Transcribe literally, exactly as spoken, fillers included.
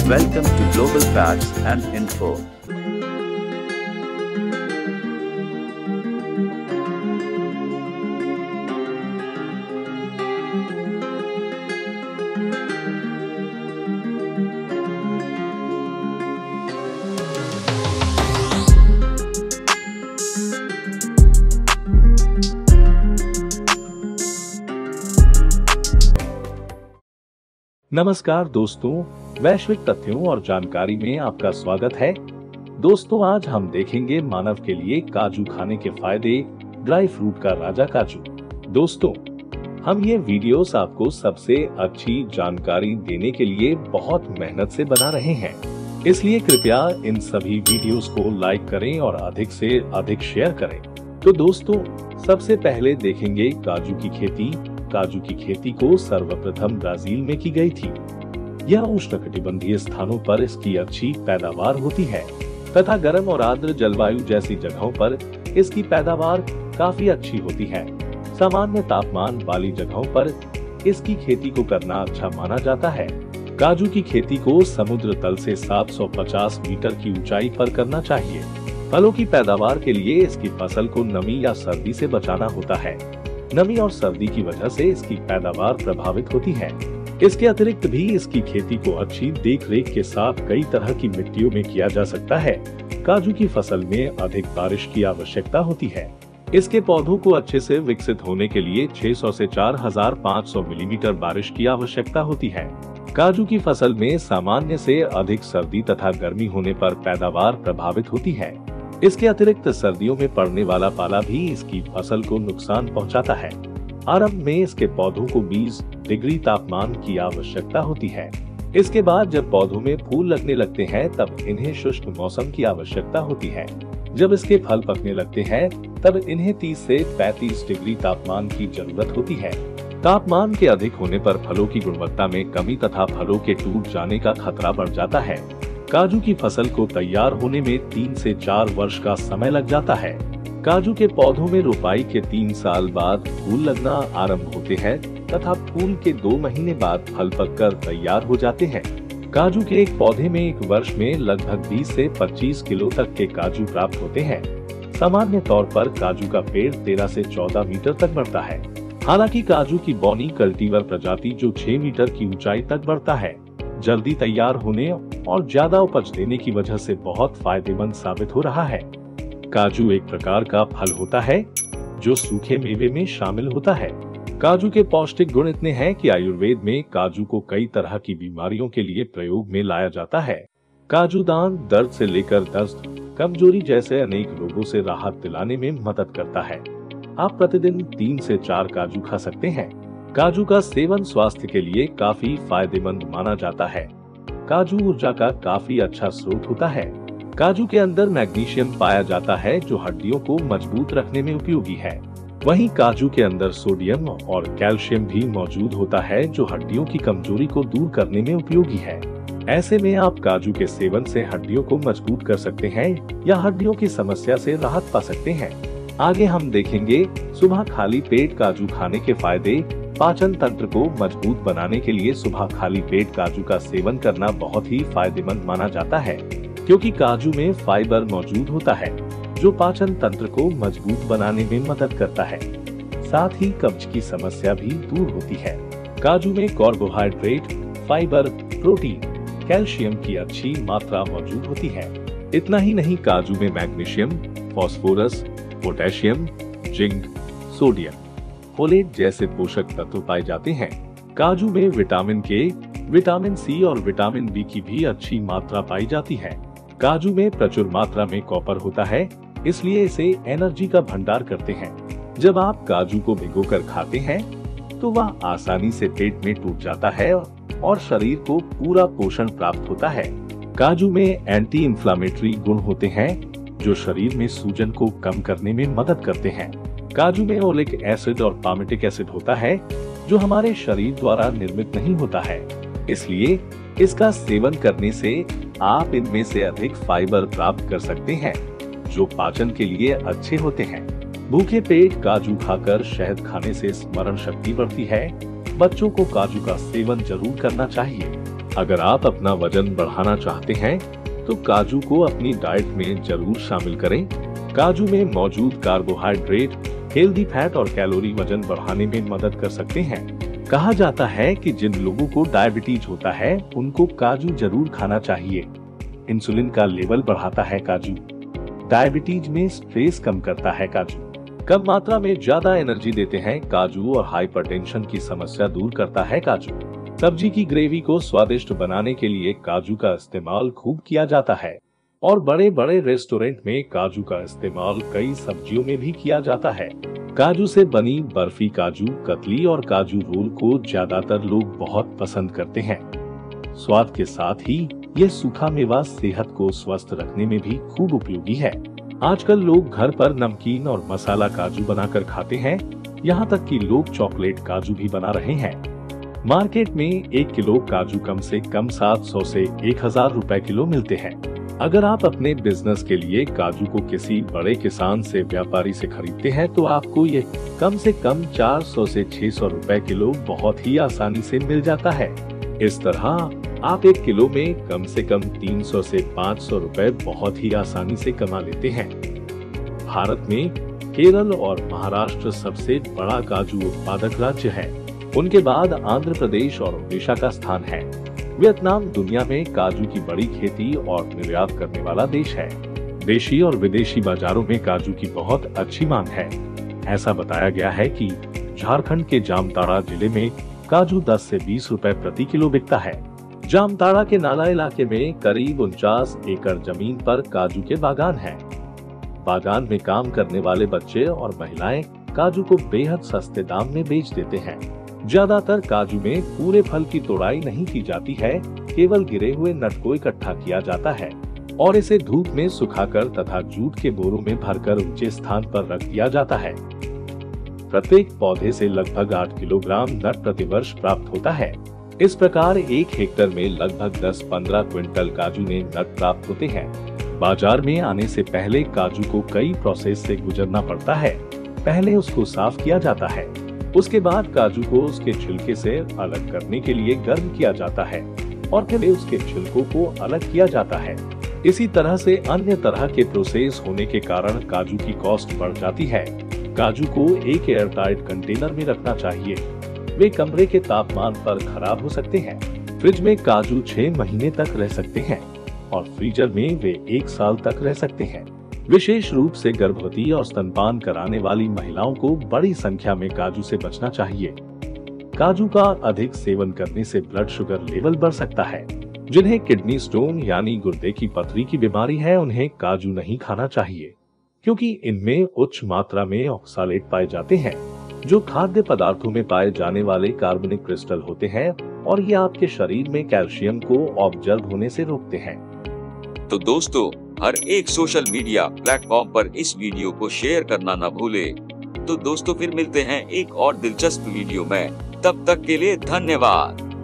Welcome to Global Facts and Info. नमस्कार दोस्तों, वैश्विक तथ्यों और जानकारी में आपका स्वागत है। दोस्तों, आज हम देखेंगे मानव के लिए काजू खाने के फायदे, ड्राई फ्रूट का राजा काजू। दोस्तों, हम ये वीडियोस आपको सबसे अच्छी जानकारी देने के लिए बहुत मेहनत से बना रहे हैं, इसलिए कृपया इन सभी वीडियोस को लाइक करें और अधिक से अधिक शेयर करें। तो दोस्तों, सबसे पहले देखेंगे काजू की खेती। काजू की खेती को सर्वप्रथम ब्राजील में की गई थी। यह उष्णकटिबंधीय स्थानों पर इसकी अच्छी पैदावार होती है तथा गर्म और आर्द्र जलवायु जैसी जगहों पर इसकी पैदावार काफी अच्छी होती है। सामान्य तापमान वाली जगहों पर इसकी खेती को करना अच्छा माना जाता है। काजू की खेती को समुद्र तल से सात सौ पचास मीटर की ऊंचाई पर करना चाहिए। फलों की पैदावार के लिए इसकी फसल को नमी या सर्दी से बचाना होता है। नमी और सर्दी की वजह से इसकी पैदावार प्रभावित होती है। इसके अतिरिक्त भी इसकी खेती को अच्छी देखरेख के साथ कई तरह की मिट्टियों में किया जा सकता है। काजू की फसल में अधिक बारिश की आवश्यकता होती है। इसके पौधों को अच्छे से विकसित होने के लिए छह सौ से चार हज़ार पाँच सौ मिलीमीटर बारिश की आवश्यकता होती है। काजू की फसल में सामान्य से अधिक सर्दी तथा गर्मी होने पर पैदावार प्रभावित होती है। इसके अतिरिक्त सर्दियों में पड़ने वाला पाला भी इसकी फसल को नुकसान पहुंचाता है। आरंभ में इसके पौधों को बीस डिग्री तापमान की आवश्यकता होती है। इसके बाद जब पौधों में फूल लगने लगते हैं तब इन्हें शुष्क मौसम की आवश्यकता होती है। जब इसके फल पकने लगते हैं तब इन्हें तीस से पैंतीस डिग्री तापमान की जरूरत होती है। तापमान के अधिक होने पर फलों की गुणवत्ता में कमी तथा फलों के टूट जाने का खतरा बढ़ जाता है। काजू की फसल को तैयार होने में तीन से चार वर्ष का समय लग जाता है। काजू के पौधों में रोपाई के तीन साल बाद फूल लगना आरंभ होते हैं तथा फूल के दो महीने बाद फल पककर तैयार हो जाते हैं। काजू के एक पौधे में एक वर्ष में लगभग बीस से पच्चीस किलो तक के काजू प्राप्त होते हैं। सामान्य तौर पर काजू का पेड़ तेरह से चौदह मीटर तक बढ़ता है। हालांकि काजू की बौनी कल्टीवर प्रजाति जो छह मीटर की ऊंचाई तक बढ़ता है, जल्दी तैयार होने और ज्यादा उपज देने की वजह से बहुत फायदेमंद साबित हो रहा है। काजू एक प्रकार का फल होता है जो सूखे मेवे में शामिल होता है। काजू के पौष्टिक गुण इतने हैं कि आयुर्वेद में काजू को कई तरह की बीमारियों के लिए प्रयोग में लाया जाता है। काजू दान दर्द से लेकर दस्त, कमजोरी जैसे अनेक रोगों से राहत दिलाने में मदद करता है। आप प्रतिदिन तीन से चार काजू खा सकते हैं। काजू का सेवन स्वास्थ्य के लिए काफी फायदेमंद माना जाता है। काजू ऊर्जा का काफी अच्छा स्रोत होता है। काजू के अंदर मैग्नीशियम पाया जाता है जो हड्डियों को मजबूत रखने में उपयोगी है। वहीं काजू के अंदर सोडियम और कैल्शियम भी मौजूद होता है जो हड्डियों की कमजोरी को दूर करने में उपयोगी है। ऐसे में आप काजू के सेवन से हड्डियों को मजबूत कर सकते हैं या हड्डियों की समस्या से राहत पा सकते हैं। आगे हम देखेंगे सुबह खाली पेट काजू खाने के फायदे। पाचन तंत्र को मजबूत बनाने के लिए सुबह खाली पेट काजू का सेवन करना बहुत ही फायदेमंद माना जाता है, क्योंकि काजू में फाइबर मौजूद होता है जो पाचन तंत्र को मजबूत बनाने में मदद करता है। साथ ही कब्ज की समस्या भी दूर होती है। काजू में कार्बोहाइड्रेट, फाइबर, प्रोटीन, कैल्शियम की अच्छी मात्रा मौजूद होती है। इतना ही नहीं, काजू में magnesium, phosphorus, potassium, zinc, sodium, folate जैसे पोषक तत्व पाए जाते हैं। काजू में विटामिन के, विटामिन सी और विटामिन बी की भी अच्छी मात्रा पाई जाती है। काजू में प्रचुर मात्रा में कॉपर होता है, इसलिए इसे एनर्जी का भंडार करते हैं। जब आप काजू को भिगोकर खाते हैं तो वह आसानी से पेट में टूट जाता है और शरीर को पूरा पोषण प्राप्त होता है। काजू में एंटी इंफ्लेमेटरी गुण होते हैं जो शरीर में सूजन को कम करने में मदद करते हैं। काजू में ओलिक एसिड और पामिटिक एसिड होता है जो हमारे शरीर द्वारा निर्मित नहीं होता है, इसलिए इसका सेवन करने से आप इनमें से अधिक फाइबर प्राप्त कर सकते हैं जो पाचन के लिए अच्छे होते हैं। भूखे पेट काजू खाकर शहद खाने से स्मरण शक्ति बढ़ती है। बच्चों को काजू का सेवन जरूर करना चाहिए। अगर आप अपना वजन बढ़ाना चाहते हैं तो काजू को अपनी डाइट में जरूर शामिल करें। काजू में मौजूद कार्बोहाइड्रेट, हेल्दी फैट और कैलोरी वजन बढ़ाने में मदद कर सकते हैं। कहा जाता है कि जिन लोगों को डायबिटीज होता है उनको काजू जरूर खाना चाहिए। इंसुलिन का लेवल बढ़ाता है काजू। डायबिटीज में स्ट्रेस कम करता है काजू। कम मात्रा में ज्यादा एनर्जी देते हैं काजू और हाइपरटेंशन की समस्या दूर करता है काजू। सब्जी की ग्रेवी को स्वादिष्ट बनाने के लिए काजू का इस्तेमाल खूब किया जाता है और बड़े बड़े रेस्टोरेंट में काजू का इस्तेमाल कई सब्जियों में भी किया जाता है। काजू से बनी बर्फी, काजू कतली और काजू रोल को ज्यादातर लोग बहुत पसंद करते हैं। स्वाद के साथ ही ये सूखा मेवा सेहत को स्वस्थ रखने में भी खूब उपयोगी है। आजकल लोग घर पर नमकीन और मसाला काजू बनाकर खाते हैं। यहाँ तक कि लोग चॉकलेट काजू भी बना रहे हैं। मार्केट में एक किलो काजू कम से कम सात सौ से एक हजार रुपए किलो मिलते हैं। अगर आप अपने बिजनेस के लिए काजू को किसी बड़े किसान से, व्यापारी से खरीदते हैं तो आपको ये कम से कम चार सौ से छह सौ रुपए किलो बहुत ही आसानी से मिल जाता है। इस तरह आप एक किलो में कम से कम तीन सौ से पाँच सौ रुपए बहुत ही आसानी से कमा लेते हैं। भारत में केरल और महाराष्ट्र सबसे बड़ा काजू उत्पादक राज्य है। उनके बाद आंध्र प्रदेश और ओडिशा का स्थान है। वियतनाम दुनिया में काजू की बड़ी खेती और निर्यात करने वाला देश है। देशी और विदेशी बाजारों में काजू की बहुत अच्छी मांग है। ऐसा बताया गया है कि झारखंड के जामताड़ा जिले में काजू दस से बीस रुपए प्रति किलो बिकता है। जामताड़ा के नाला इलाके में करीब उनचास एकड़ जमीन पर काजू के बागान हैं। बागान में काम करने वाले बच्चे और महिलाएं काजू को बेहद सस्ते दाम में बेच देते हैं। ज्यादातर काजू में पूरे फल की तोड़ाई नहीं की जाती है, केवल गिरे हुए नट को इकट्ठा किया जाता है और इसे धूप में सुखाकर तथा जूट के बोरों में भरकर ऊंचे स्थान पर रख दिया जाता है। प्रत्येक पौधे से लगभग आठ किलोग्राम नट प्रतिवर्ष प्राप्त होता है। इस प्रकार एक हेक्टेयर में लगभग दस पंद्रह क्विंटल काजू में नट प्राप्त होते हैं। बाजार में आने से पहले काजू को कई प्रोसेस से गुजरना पड़ता है। पहले उसको साफ किया जाता है, उसके बाद काजू को उसके छिलके से अलग करने के लिए गर्म किया जाता है और फिर उसके छिलकों को अलग किया जाता है। इसी तरह से अन्य तरह के प्रोसेस होने के कारण काजू की कॉस्ट बढ़ जाती है। काजू को एक एयरटाइट कंटेनर में रखना चाहिए। वे कमरे के तापमान पर खराब हो सकते हैं। फ्रिज में काजू छह महीने तक रह सकते हैं और फ्रीजर में वे एक साल तक रह सकते हैं। विशेष रूप से गर्भवती और स्तनपान कराने वाली महिलाओं को बड़ी संख्या में काजू से बचना चाहिए। काजू का अधिक सेवन करने से ब्लड शुगर लेवल बढ़ सकता है। जिन्हें किडनी स्टोन यानी गुर्दे की पथरी की बीमारी है, उन्हें काजू नहीं खाना चाहिए, क्योंकि इनमें उच्च मात्रा में ऑक्सालेट पाए जाते हैं, जो खाद्य पदार्थों में पाए जाने वाले कार्बनिक क्रिस्टल होते हैं और ये आपके शरीर में कैल्शियम को ऑब्जर्व होने से रोकते हैं। तो दोस्तों, हर एक सोशल मीडिया प्लेटफॉर्म पर इस वीडियो को शेयर करना न भूलें। तो दोस्तों, फिर मिलते हैं एक और दिलचस्प वीडियो में। तब तक के लिए धन्यवाद।